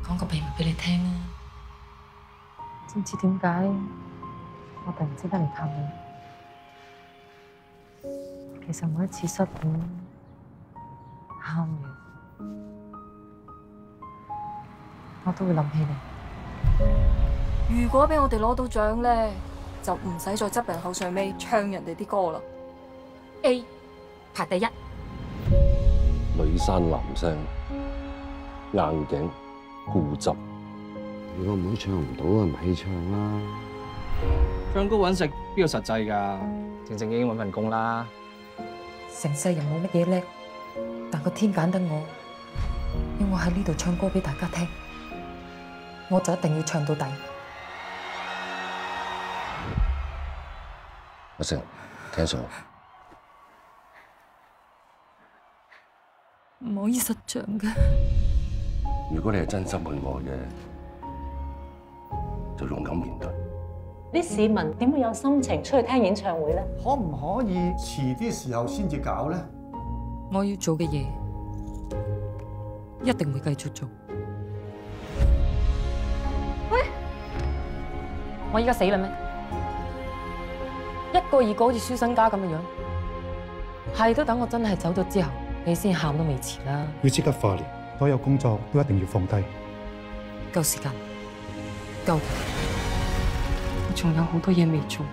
講個秘密俾你聽啊！知唔知點解我突然之間嚟探你？其實每一次失戀、喊完，我都會諗起你。 如果俾我哋攞到獎咧，就唔使再執人口上尾唱人哋啲歌啦。A 排第一， 女生男聲，硬頸固執。 如果唔好唱唔到啊，唔係唱啦。 唱歌揾食邊個實際㗎？正正經經揾份工啦。 成世人冇乜嘢叻，但個天揀得我，要我喺呢度唱歌俾大家聽，我就一定要唱到底。 阿成，聽數。 唔可以失像嘅。 如果你係真心愛我嘅，就勇敢面對。 啲市民點會有心情出去聽演唱會咧？ 可唔可以遲啲時候先至搞咧？ 我要做嘅嘢，一定會繼續做。喂，我依家死啦咩？一個二個好似書生家咁嘅樣，係都等我真係走咗之後，你先喊都未遲啦。 要即刻化療，所有工作都一定要放低。 夠時間，夠。我仲有好多嘢未做，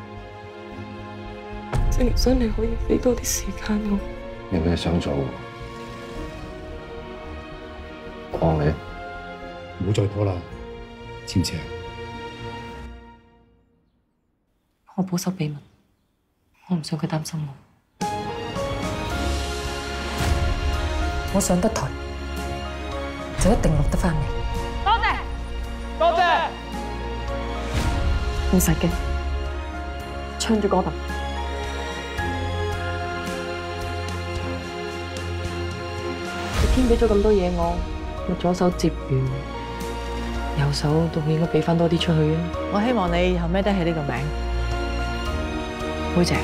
正想你可以俾多啲時間我。 有咩想做？我幫你。 唔好再拖啦，知唔知啊？ 我保守秘密，我唔想佢擔心我。我上得台，就一定落得翻嚟。 多謝，多謝。 唔使驚，唱住歌吧。你編俾咗咁多嘢我左手接完，右手都應該俾翻多啲出去啊！ 我希望你以後孭得起呢個名，妹姐。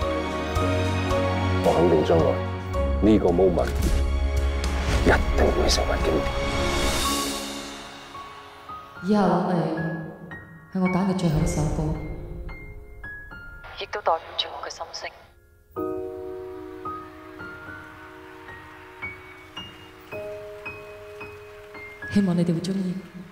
我肯定將來呢個 moment 一定會成為經典。 以下落嚟係我打嘅最後一首歌，亦都代表住我嘅心聲。希望你哋會鍾意。